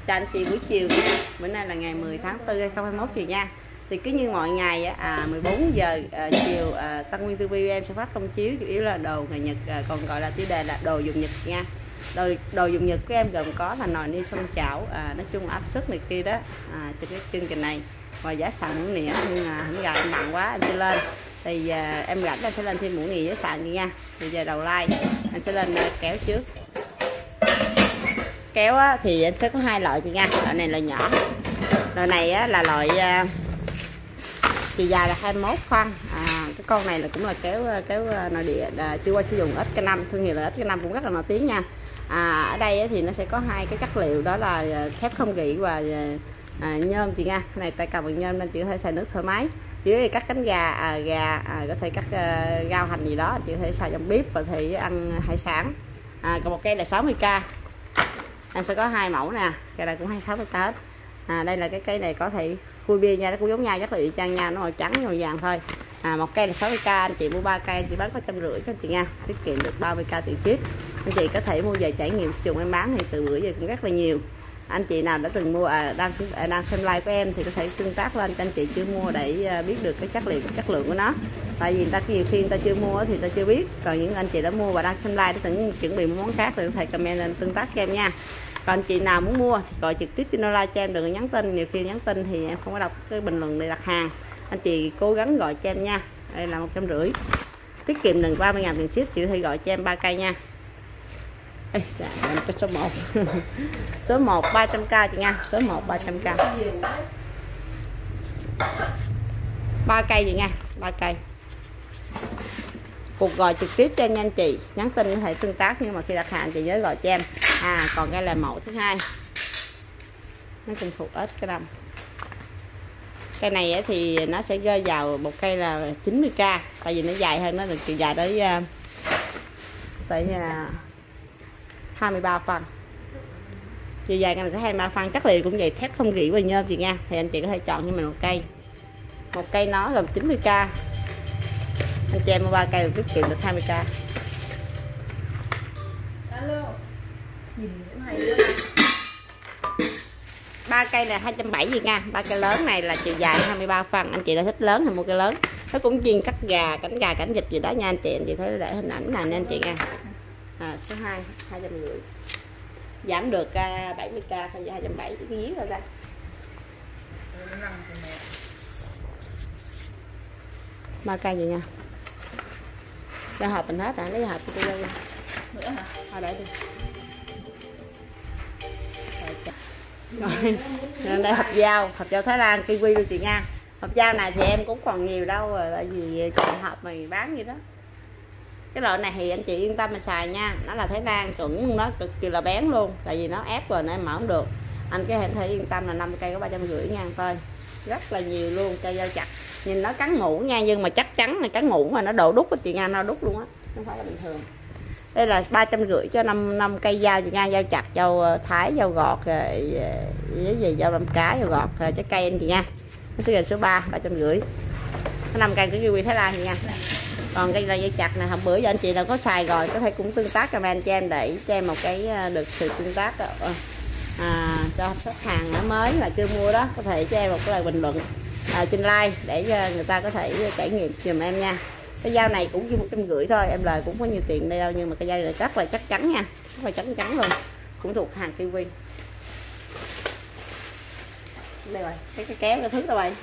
Chào anh chị buổi chiều nha. Bữa nay là ngày 10 tháng 4 2021 chị nha. Thì cứ như mọi ngày 14 giờ chiều Tân Nguyên TV em sẽ phát công chiếu chủ yếu là đồ ngày Nhật, còn gọi là tiêu đề là đồ dùng Nhật nha. Đồ dùng Nhật của em gồm có là nồi niêu xoong chảo, nói chung áp suất này kia đó trên cái chương trình này. Và giá sàn muỗng nĩa nhưng không gài em nặng quá anh sẽ lên. Thì em rảnh em sẽ lên thêm muỗng nĩa với sàn chị nha. Bây giờ đầu like anh sẽ lên kéo trước. Kéo thì anh sẽ có hai loại chị nha. Loại này là nhỏ, loại này là loại chiều dài là 21 phân. Cái con này là cũng là kéo nội địa, chưa qua sử dụng XK5, thương hiệu là XK5 cũng rất là nổi tiếng nha. Ở đây thì nó sẽ có hai cái chất liệu, đó là thép không rỉ và nhôm chị nha. Cái này tay cầm bằng nhôm nên chị có thể xài nước thoải mái. Chỉ cắt cánh gà, có thể cắt rau hành gì đó, chị có thể xài trong bếp và thể ăn hải sản. Còn một cây là 60k. Anh sẽ có hai mẫu nè, cây này cũng 60k hết. Đây là cái cây này có thể khui bia nha, nó cũng giống nhau, rất là y chang nhau, nó màu trắng màu vàng thôi. Một cây là 60k, anh chị mua 3 cây anh chị bán có 150 cho anh chị nha, tiết kiệm được 30k tiền ship. Anh chị có thể mua về trải nghiệm sử dụng em bán thì từ bữa giờ cũng rất là nhiều. Anh chị nào đã từng mua đang xem live của em thì có thể tương tác lên cho anh chị chưa mua để biết được cái chất lượng của nó. Tại vì người ta nhiều khi người ta chưa mua thì người ta chưa biết, còn những anh chị đã mua và đang xem live để từng chuẩn bị một món khác thì có thể comment lên tương tác cho em nha. Còn chị nào muốn mua thì gọi trực tiếp trên online cho em, đừng nhắn tin, nhiều khi nhắn tin thì em không có đọc cái bình luận để đặt hàng. Anh chị cố gắng gọi cho em nha. Đây là 150, tiết kiệm được 30.000 tiền ship. Chị có thể gọi cho em 3 cây nha. Ê, em có số 1 số 1 300k chị nha, số 1 300k 3 cây chị nha, 3 cây. Cuộc gọi trực tiếp cho em nha anh chị, nhắn tin có thể tương tác, nhưng mà khi đặt hàng chị nhớ gọi cho em. Còn đây là mẫu thứ hai, nó cùng thuộc XK5. Cây này thì nó sẽ rơi vào một cây là 90k, tại vì nó dài hơn, nó được chiều dài tới 23 phân. Chiều dài này có 23 phân, chất liệu cũng vậy, thép không rỉ và nhôm chị nha. Thì anh chị có thể chọn cho mình một cây. Một cây nó gồm 90k. Anh chị em mua 3 cây được tiết kiệm được 20k. Alo. Nhìn cũng hay quá. 3 cây là 270 gì nha. 3 cây lớn này là chiều dài 23 phân. Anh chị đã thích lớn thì mua cây lớn. Nó cũng chuyên cắt gà, cánh vịt gì đó nha anh chị. Anh chị thấy để hình ảnh này nên anh chị nha. Số 2 250. Giảm được 70k thay vì 270 cái giếng rồi ra. 3 cây vậy nha. Ra hộp mình hết rồi, lấy hộp cho tôi lên. Nữa hả? Thôi để đi. Rồi đây hộp dao Thái Lan kiwi luôn chị nha. Hộp dao này thì em cũng còn nhiều đâu rồi, tại vì chọn hộp mày bán vậy đó. Cái loại này thì anh chị yên tâm mà xài nha, nó là Thái Lan chuẩn, nó cực kỳ là bén luôn, tại vì nó ép rồi nó em mở không được. Anh cái em thể yên tâm là 5 cây có 350 ngàn thôi, rất là nhiều luôn. Cây dao chặt nhìn nó cắn ngủ nha, nhưng mà chắc chắn là cắn ngủ mà nó độ đúc á chị nha, nó đúc luôn á, không phải là bình thường. Đây là 350 cho 5 cây dao chị nha, dao chặt, dao thái, dao gọt, với gì dao làm cá, dao gọt, trái cây anh chị nha. Nó sẽ là số 3 350. Có 5 cây của kiwi Thái Lan chị nha. Còn cây là dây chặt này, hôm bữa giờ anh chị nào có xài rồi có thể cũng tương tác comment cho em để cho em một cái được sự tương tác cho khách hàng mới là chưa mua đó, có thể cho em một cái lời bình luận trên like để cho người ta có thể trải nghiệm giùm em nha. Cái dao này cũng chỉ 150 thôi, em lời cũng có nhiều tiền đây đâu, nhưng mà cái dao này rất là chắc chắn nha, rất là chắc chắn luôn, cũng thuộc hàng kiwi. Đây rồi, cái kéo cái thước đâu vậy?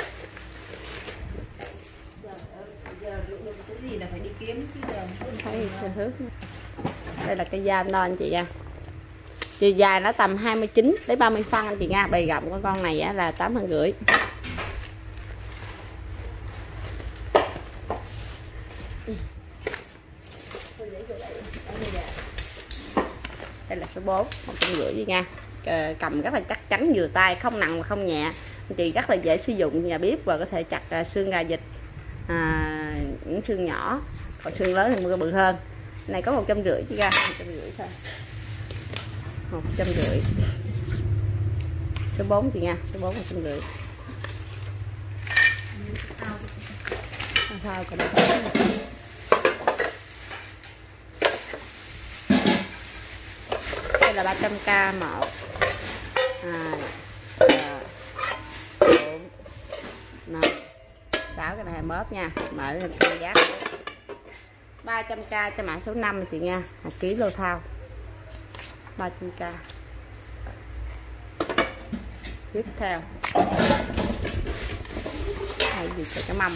Cái gì là phải đi kiếm chứ thấy cái thước. Đây là cái dao đó anh chị nha. Chiều dài nó tầm 29 đến 30 phân anh chị nha. Bề rộng của con này là 850. Đây là số 4 150 gì nha. Cầm rất là chắc chắn, vừa tay, không nặng mà không nhẹ. Anh chị rất là dễ sử dụng nhà bếp và có thể chặt xương gà vịt, những xương nhỏ, còn xương lớn thì mua bự hơn. Này có 150 chứ ra, 150 thôi. 150. Số 4 chị nha, số 4 150. Sao còn đây là 300k một. shop nha, mở giá 300k cho mã số 5 chị nha, 1 kg lô thao 300k. Tiếp theo hay gì cho cái mâm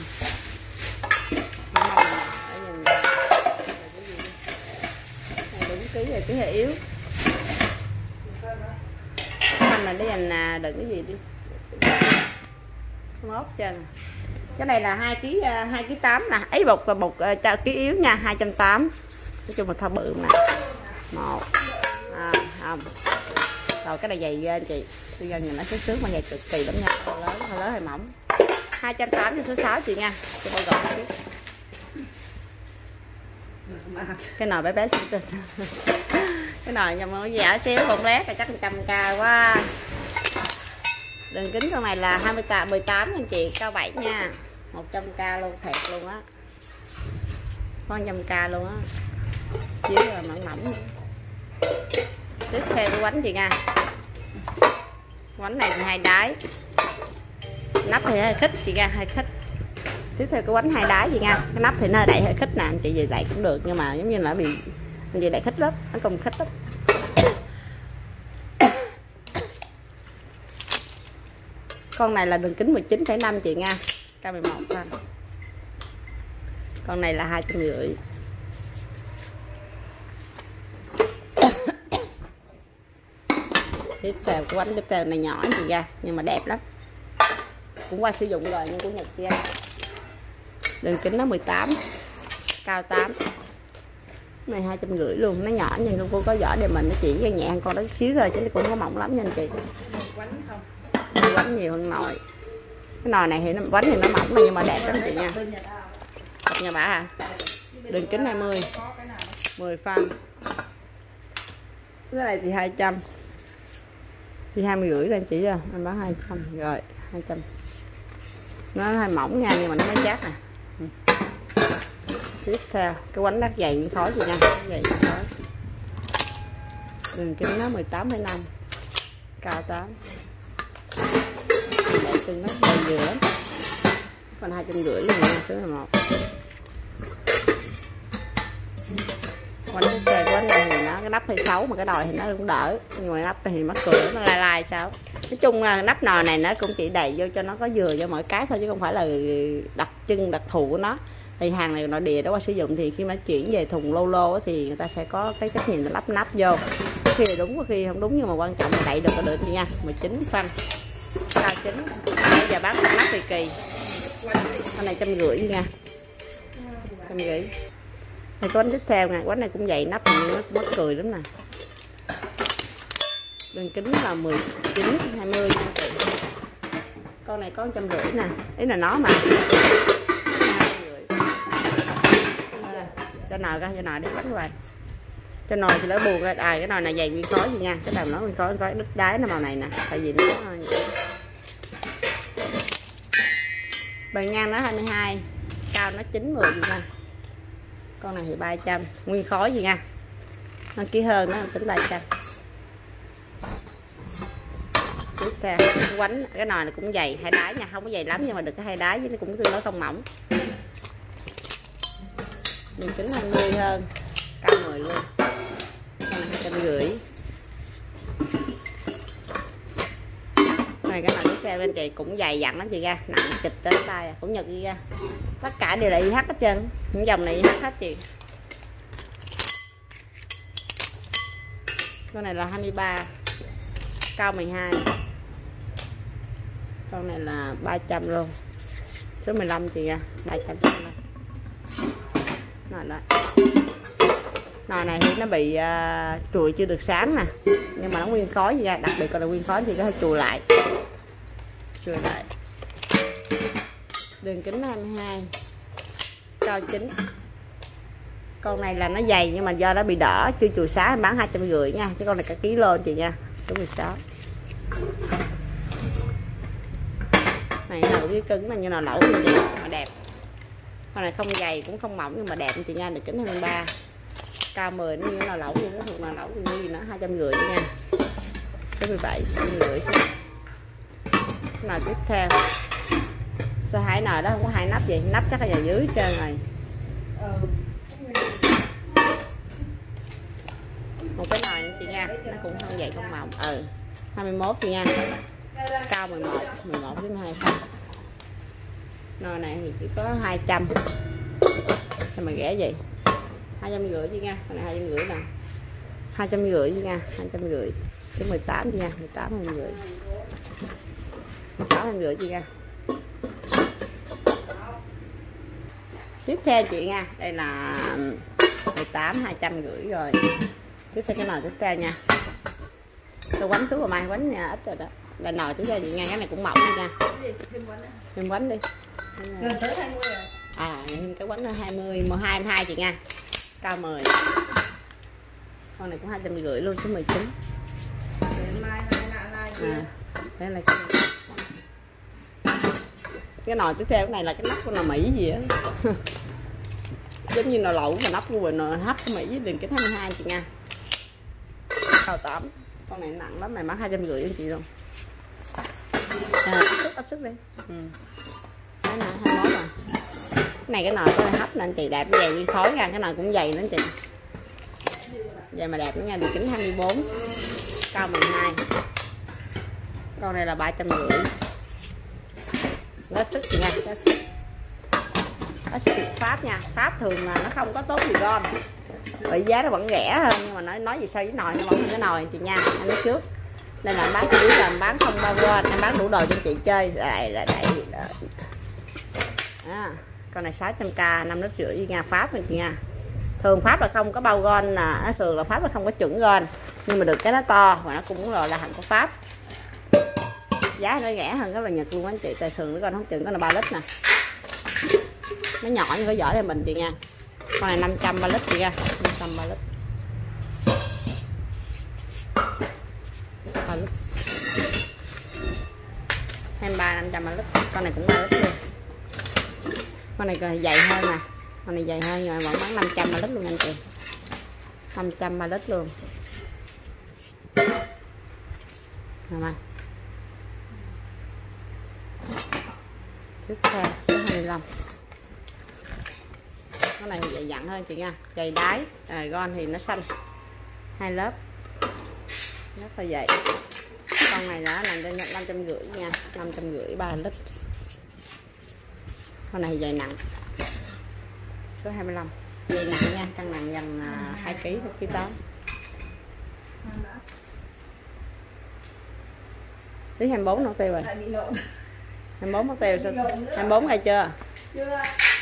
đúng ký rồi, ký hơi yếu anh là đi anh đừng cái gì đi mốt chân. Cái này là 2 kg 8 nè, ấy bột ký yếu nha, 280. Nói chung là thao bự nè. 1 không. Rồi cái này dày ghê anh chị. Bây giờ nhìn nó sướng mà dày cực kỳ lắm nha. Hơi lớn hơi mỏng. 280 cho số 6 chị nha. Cho bao gọn chút. Cái nồi bé bé xinh xinh. Cái nồi nhà mới giả xíu bông lét là chắc 100k quá. Đường kính con này là 18 nha chị, cao 7 nha. 100k luôn, thiệt luôn á. Có 100k luôn á. Xíu là mỏng mỏng. Tiếp theo cái bánh chị nha. Bánh này thì 2 đáy. Nắp thì hơi khít chị nha, hơi khít. Tiếp theo cái bánh 2 đáy chị nha. Cái nắp thì nó đậy hơi khít nè, anh chị về đậy cũng được nhưng mà giống như là bị anh chị đậy khít lắm, nó không khít lắm. Con này là đường kính 19,5 chị nha, cao 11 thôi. Con này là 250. Tiếp theo cái bánh tiếp theo này nhỏ chị nha, nhưng mà đẹp lắm, cũng qua sử dụng rồi nhưng của Nhật chị. Đường kính nó 18, cao 8. Cái này 250 luôn, nó nhỏ nhưng cô có vỏ để mình nó chỉ cho nhẹ hơn con đó xíu rồi chứ nó cũng không có mỏng lắm nha anh chị. Bánh nhiều hơn nồi. Cái nồi này thì nó bánh thì nó mỏng nhưng mà đẹp lắm chị nha. Nhà bà à. Đường kính 20, 10 phân. Cái này thì 200. Thì 20,5 lên chị chưa? Anh bán 200 rồi, 200. Nó hơi mỏng nha nhưng mà nó mới chắc nè. Tiếp theo cái bánh đắt dày nguyên khói chị nha, dày nguyên khói. Đường kính nó 18,5, cao 8. Từng nó đầy dừa lắm. Còn 250 luôn nha, số 1. Quánh cái quánh này thì nó cái nắp hơi xấu mà cái nồi thì nó cũng đỡ, nhưng mà nắp thì mắc cười nó lai lai sao. Nói chung là nắp nồi này nó cũng chỉ đầy vô cho nó có dừa cho mỗi cái thôi chứ không phải là đặc trưng đặc thù của nó. Thì hàng này nội địa đó qua sử dụng thì khi mà chuyển về thùng lô lô thì người ta sẽ có cái trách nhiệm là lắp nắp vô. Có khi là đúng có khi không đúng nhưng mà quan trọng là đậy được là được nha. 19 phân. Cao 9. Bây giờ bán nắp kỳ kỳ. Con này 150 nha. 150. Thì cái bánh tiếp theo nè, bánh này cũng vậy, nắp nhưng nó mất cười lắm nè. Đường kính là 19, 20 nha chị. Con này có 150 nè, ý là nó mà. 250. Cho nồi coi, cho nồi đứt bánh hoài. Cho nồi thì nó buồn ra, cái nồi này dày nguyên khói gì nha, cái đầm nó nguyên khói đứt đáy nó màu này nè, tại vì nó bề ngang nó 22, cao nó 90 gì nha. Con này thì 300, nguyên khói gì nha. Nó ký hơn nó tính 300. Tiếp theo cái bánh, cái nồi này cũng dày 2 đáy nha, không có dày lắm nhưng mà được cái 2 đáy với nó cũng tương đối không mỏng. Đường kính 20 hơn, cao 10 luôn. Con này 250. Này cái nồi tiếp theo bên chị cũng dày dặn lắm chị ra, nặng kịch trên tay cũng Nhật đi ra. Tất cả đều là IH hết trơn, những dòng này IH hết chị. Con này là 23, cao 12. Con này là 300 luôn, số 15 chị ra, 300 luôn. Nồi này thì nó bị chùi chưa được sáng nè, nhưng mà nó nguyên khói gì ra, đặc biệt còn là nguyên khói thì có thể chùi lại. Đường kính 22, cao 9. Con này là nó dày nhưng mà do nó bị đỏ chưa chùi sáng bán 250 nha, chứ con này cả kilo chị nha, số 16. Này nấu cái cứng là như nào lẩu như vậy mà đẹp. Con này không dày cũng không mỏng nhưng mà đẹp chị nha, đường kính 23, cao 10 nó như là lẩu như nó thuộc là lẩu như gì nó 250 nha, số 17, 250. Nào tiếp theo Sao hai nồi đó không có hai nắp vậy? Nắp chắc là ở dưới hết trơn rồi. Một cái nồi nữa chị nha, nó cũng không vậy không màu. 21 chị nha. Cao 11,2 phân. Nồi này thì chỉ có 200. Sao mà rẻ vậy? 250 chị nha. Con này 250 nè. 250 chị nha, 250. Số 18 chị nha, 18 250. 18 250 chị nha. Tiếp theo chị nha, đây là 18 250 rồi. Tiếp theo cái nồi tiếp theo nha. Tôi quánh xuống rồi mai quánh nha, ít rồi đó. Là nồi tiếp theo chị nha, cái này cũng mỏng đi nha. Thêm quánh đi. Gần tới 20 rồi. Thêm cái quánh nó 20, 22 chị nha. Cao 10. Con này cũng 250 luôn, số 19. Đây là cái nồi tiếp theo, cái này là cái nắp của nồi Mỹ gì á. Giống như nồi lẩu mà nắp của nồi hấp Mỹ đường kính 22 chị nha. Cao 8. Con này nặng lắm, mày mắc 250 anh chị luôn. Áp sức đi. Cái này 21 rồi. Cái này cái nồi có hấp nên chị đẹp dày như khói ra, cái nồi cũng dày nữa chị. Vậy mà đẹp nữa nha, đường kính 24. Cao 12. Con này là 350. Nó sức chị nha. Nó sức Pháp nha. Pháp thường là nó không có tốt gì con. Bởi giá nó vẫn rẻ hơn, nhưng mà nói gì so với nồi nó vẫn hơn cái nồi chị nha. Anh nói trước. Nên là bán chủ yếu là bán không bao quên, em bán đủ đồ cho chị chơi. Đây. Con này 600k, 5,5 lít chị nha, Pháp này chị nha. Thường Pháp là không có bao gon, là thường là Pháp là không có chuẩn gon, nhưng mà được cái nó to và nó cũng rồi là hàng của Pháp. Giá nó rẻ hơn cái là Nhật luôn anh chị, tại thường nó con không chừng, có là 3 lít nè. Nó nhỏ như cái vỏ này mình chị nha. Con này 500 3 lít chị nha, 500 3 lít. 3 lít. 23 500 3 lít. Con này cũng 3 lít luôn. Con này dày hơn nè. Con này dày hơn nhưng mà vẫn bán 500 3 lít luôn anh chị. 500 3 lít luôn. Rồi. Tiếp theo số 25. Cái này thì dày dặn hơn chị nha, dày đáy, gon thì nó xanh, 2 lớp, rất là dày. Con này đã làm cho 550 nha, 550 3 lít. Con này dày nặng, số 25, dày nặng nha, cân nặng gần 2 kg, 1,8 kg. Tí 24 nó tiêu rồi. 24 mất tiêu sao? 24 ngay chưa? Chưa.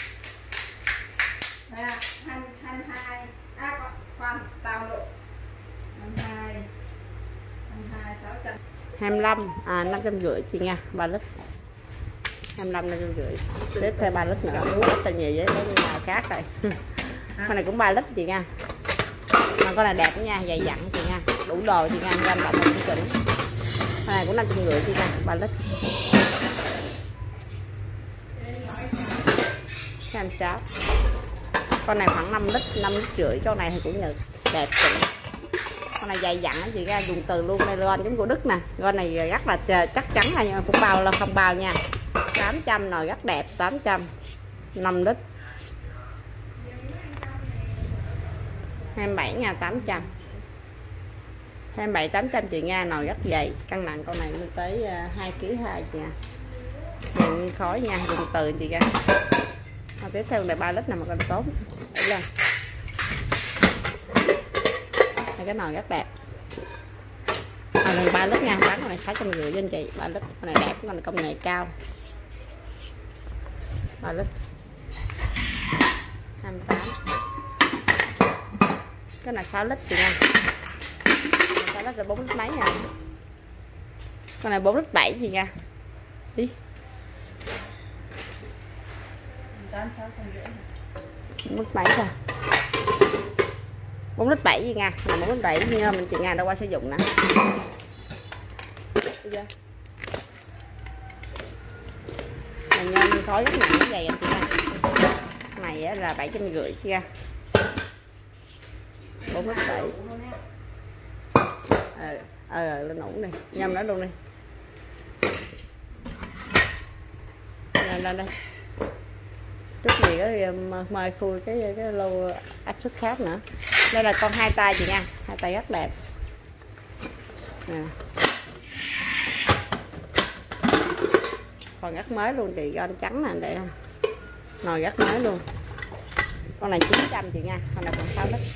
Nè, 22. Khoan, tao lộ. 22. 600. 25, 550 chị nha, 3 lít. 25 550. Tiếp theo 3 lít nữa, rất là nhiều với nhà khác rồi. Con này cũng 3 lít chị nha. Mà con này đẹp nha, dày dặn chị nha, đủ đồ chị nha, gam động một chuẩn. Con này cũng 550 chị nha, 3 lít. 26. Con này khoảng 5 lít, 5,5 lít. Con này thì cũng Nhật, đẹp chị. Con này dày dặn chị ra, dùng từ luôn đây, gon giống của Đức nè. Gon này rất là chắc chắn là, nhưng mà cũng bao là không bao nha. 800 nồi rất đẹp, 800, 5 lít. 27.800. 27.800 chị nha, nồi rất dày, cân nặng con này lên tới 2,2 kg chị nha. Dày như khói nha, dùng từ chị ra. Tiếp theo là 3 lít nào mà còn tốt. Đấy lên. Cái nồi rất đẹp. Này 3 lít nha, bán con này 650 cho anh chị. 3 lít, con này đẹp, con này công nghệ cao. 3 lít 28. Cái này 6 lít chị nha. 6 lít là 4 lít mấy nha. Con này 4 lít 7 chị nha. Đi. 4 lít 7 thôi. 4 lít 7 gì nha, là 4 lít 7 như mình chị Nga đã qua sử dụng nè. Mình nhân khói rất nặng cái dày anh chị nha. Này là 750 chị nha. 4 lít 7. Lên ủng đi, nhâm nó luôn đi. lên đây chút gì đó thì mời khui cái lô áp suất khác nữa. Đây là con 2 tay chị nha, 2 tay rất đẹp nè. Còn rất mới luôn chị, gòn trắng nè, đây nè, nồi rất mới luôn. Con này 900 chị nha, con này còn 6 lít.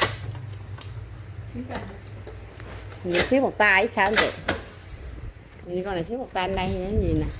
Nhiều thiếu một tay sao không chị? Như con này thiếu một tay đây cái gì nè.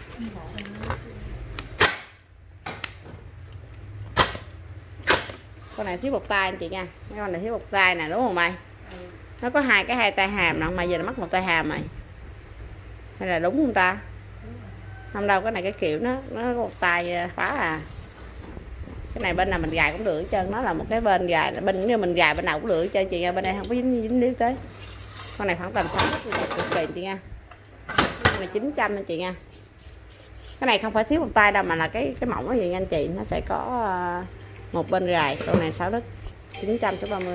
Con này thiếu một tay anh chị nha, cái con này thiếu một tay nè, đúng không mày? Nó có hai tay hàm nè, mà giờ nó mất một tay hàm mày. Hay là đúng không ta? Không đâu, cái này cái kiểu nó có một tay khóa à. Cái này bên nào mình gài cũng được hết trơn, nó là một cái bên gài, bên như mình gài bên nào cũng được hết trơn chị nha, bên đây không có dính líu tới. Con này khoảng tầm 6 cực kỳ chị nha. Con này 900 anh chị nha. Cái này không phải thiếu một tay đâu mà là cái mỏng nó gì nha anh chị, nó sẽ có một bên gài. Con này 6 lít 900 số 30.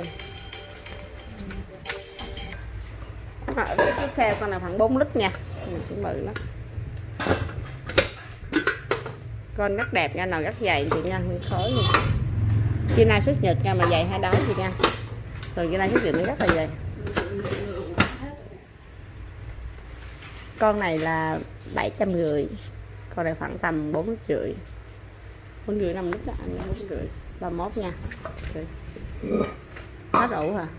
Tiếp theo con này khoảng 4 lít nha, cũng bự lắm. Con rất đẹp nha, nào rất dày chị nha, nguyên khối luôn. Kia nay xuất nhật nha, mà dày 2 đói chị nha. Rồi kia nay xuất nhật nó rất là dày. Con này là 750. Con này khoảng tầm 4,5 4,5 5 lít đó, anh 4,5 31 nha. Hết đủ hả?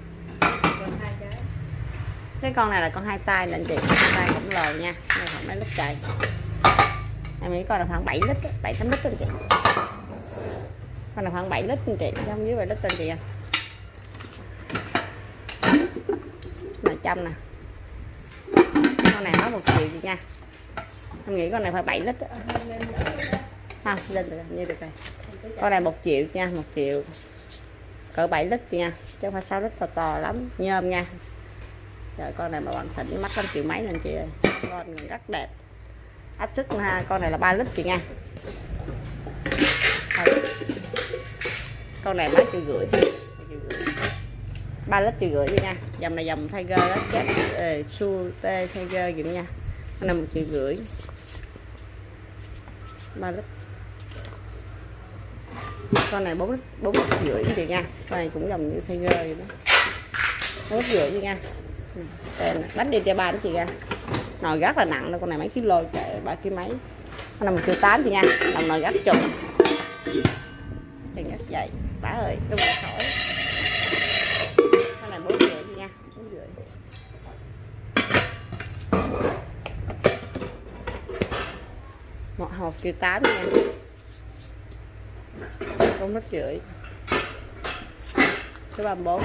Cái con này là con 2 tay nè anh chị, 2 tay khổng lồ nha. Đây khoảng mấy lít chạy. Em nghĩ con là khoảng 7 lít, 7-8 lít anh chị. Con là khoảng 7 lít anh chị, không dưới 7 lít anh chị ạ. Này trăm nè. Con này nó 1 triệu chị nha. Em nghĩ con này phải 7 lít. Không, lên được như được rồi. Con này 1 triệu nha, 1 triệu. Cỡ 7 lít chị nha, chứ không phải 6 lít to lắm, nhôm nha. Trời, con này mà bằng thịnh mắc 5 triệu mấy nè anh chị ơi. Con này rất đẹp. Áp suất ha, con này là 3 lít chị nha. Con này mấy 1,5 triệu. 3 lít 1,5 triệu nha. Dòng này dòng Tiger đó, chết su tê Tiger gì nha. Con này 1,5 triệu. 3 lít. Con này 4 lít 4,5 triệu chị nha. Con này cũng dòng như Tiger vậy đó. 4,5 triệu nha. Bánh đi cho ba chị nha. Nồi rất là nặng, con này mấy kilo, 3 kg mấy. Con này 1,8 triệu chị nha. Đồng nồi rất trùng. Tiền rất dày. Bả ơi, đúng rồi khỏi. Con này 4,5 triệu chị nha. 4,5 triệu. Một hộp 1,8 triệu nha. 4,5 triệu. Số 34.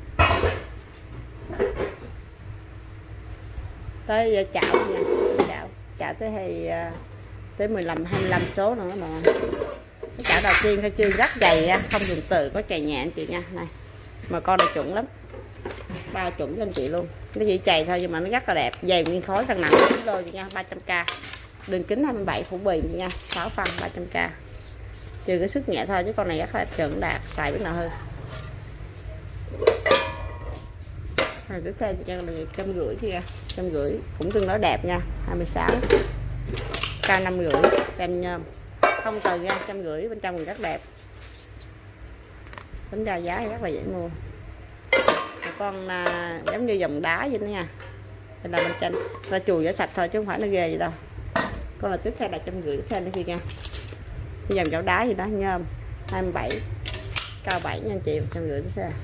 Tới chảo nha, chảo tới 15 25 số nữa mà. Cái chảo đầu tiên khai trương rất dày nha, không dùng từ, có chày nhẹ anh chị nha. Này mà con này chuẩn lắm, bao chuẩn cho anh chị luôn. Nó chỉ chày thôi nhưng mà nó rất là đẹp, dày nguyên khối, cân nặng kg chị nha. 300k, đường kính 27, phủ bì chị nha, 6 phân 300k, trừ cái sức nhẹ thôi, chứ con này rất là chuẩn đạt, xài biết nào hơn. Rồi tiếp theo chị cho được 150 chị nha, 150 cũng tương đối đẹp nha, 26, cao 5,5, tem nhôm không từ nha, 150, bên trong rất đẹp, tính ra giá rất là dễ mua. Một con giống như dòng đá vậy đó nha, đây là bên trên ta chùi để sạch thôi chứ không phải nó ghê gì đâu. Con là tiếp theo là 150 tiếp theo nữa chị nha, dòng chảo đá gì đó, nhôm 27, cao 7 nha anh chị, 150 tiếp theo.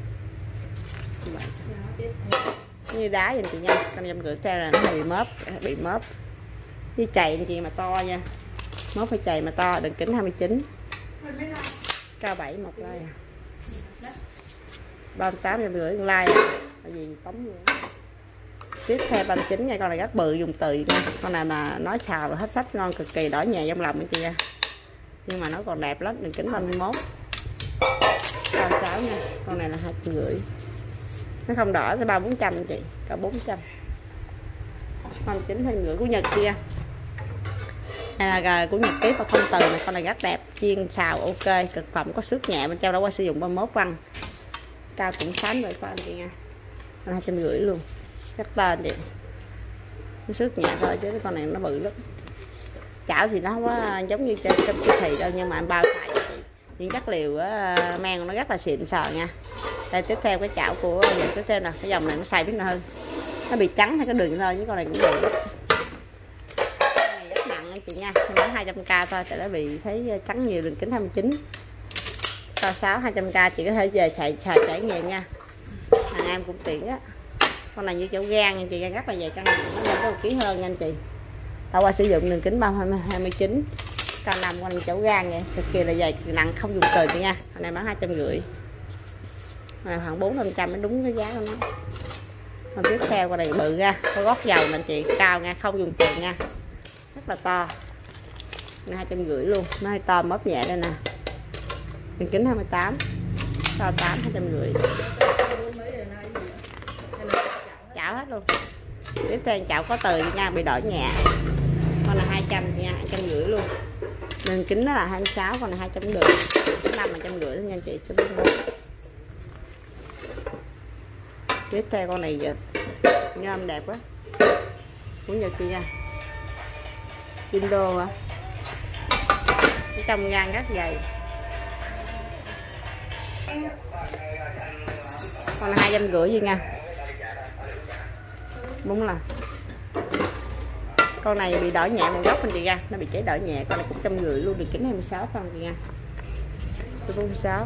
Như đá vậy chị nha, con 150 theo là nó bị móp với chày anh chị mà to nha, móp phải chày mà to, đường kính 29, cao 7 một like, 38 150 like, là gì tống luôn. Tiếp theo 39 nha, con này rất bự, dùng từ nha, con này mà nói xào là hết sách, ngon cực kỳ, đỏ nhẹ trong lòng anh chị nha, nhưng mà nó còn đẹp lắm, đường kính 31, cao 6 nha, con này là 250. Nó không đỏ tới 300-400 anh chị, cả 400. Con 9 250 của Nhật kia. Đây là của Nhật tiếp và không từ này, con này rất đẹp, chiên xào ok, cực phẩm, có xước nhẹ bên trong đó, qua sử dụng 31 phân. Cao cũng 60 phân anh chị nha. Con 250 luôn. Rất to anh chị. Nó xước nhẹ thôi chứ cái con này nó bự lắm. chảo thì nó không có giống như trong siêu thị đâu, nhưng mà em bao xài cho chị những chất liệu men nó rất là xịn sò nha. Đây tiếp theo cái chảo của dòng tiếp theo là cái dòng này nó xài biết nào hơn, nó bị trắng hay cái đường thôi, chứ con này cũng được. Con này rất nặng anh chị nha, em bán 200k thôi, tại nó bị thấy trắng nhiều, đường kính 29 to 6 200k chị có thể về trải nghiệm nha, hàng em cũng tiện á. Con này như chỗ gan nha chị, gan rất là dày, cân nặng nó lên có 1 kg hơn nha anh chị. Tao qua sử dụng đường kính 29 cao 5, con này chỗ gan vậy, cực kỳ là dày nặng, không dùng từ chị nha. Con này bán 250, này khoảng 400-500 mới đúng cái giá của nó. Còn tiếp theo con này bự ra, có gót dầu nè chị, cao nha, không dùng từ nha, rất là to, này 250 luôn, nó hơi to móp nhẹ đây nè, đường kính 28 to 8 250, chảo hết luôn. Tiếp theo chảo có từ nha, bị đổi nhẹ, con là 200 nha, 250 luôn, đường kính nó là 26, con này 250, 5 250 nha anh chị. Tiếp theo con này nhôm đẹp quá, cũng giờ chị nha, Indo hả, cái trong gan rất dày, con là 250 gì nha. Đúng là con này bị đỏ nhẹ một góc anh chị nha, nó bị cháy đỏ nhẹ, con này cũng 150 luôn, đường kính 26 phân chị nha, 46.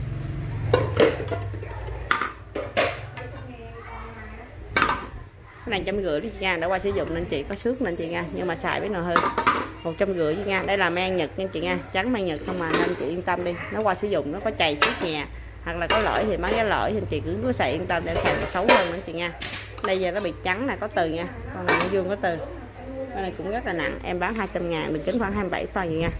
Cái này 150 đi chị nha, đã qua sử dụng nên chị có xước nên chị nha, nhưng mà xài biết nào hơn 150 chị nha. Đây là men Nhật nha chị nha, trắng men Nhật không mà, nên chị yên tâm đi, nó qua sử dụng nó có chày xước nhẹ hoặc là có lỗi thì bán giá lỗi thì chị cứ xài yên tâm để xài xấu hơn nữa chị nha. Đây giờ nó bị trắng là có từ nha, con này nó vuông có từ, con này cũng rất là nặng, em bán 200.000, đường kính khoảng 27 phân gì nha.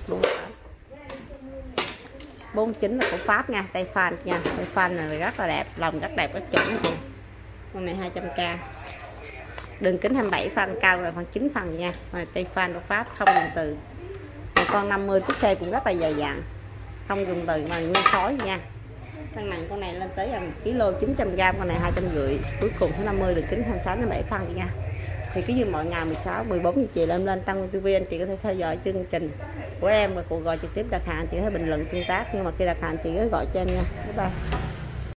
49 là của Pháp nha, tay fan nha, tay fan này rất là đẹp, lòng rất đẹp, rất chuẩn chị. Con này 200k, đường kính 27 phân, cao là khoảng 9 phân nha. Con này tay fan của Pháp, không dùng từ. Một con 50 tiếp theo cũng rất là dày dặn, không dùng từ mà nguyên khối nha. Cân nặng con này lên tới 1 kg 900g, con này 250, cuối cùng thứ 50, đường kính 26 đến 7 phân chị nha. Thì cái như mọi ngày 16 14 giờ chiều lên Tăng TV, anh chị có thể theo dõi chương trình của em và cuộc gọi trực tiếp đặt hàng, chị có thể bình luận tương tác, nhưng mà khi đặt hàng chị cứ gọi cho em nha. Bye bye.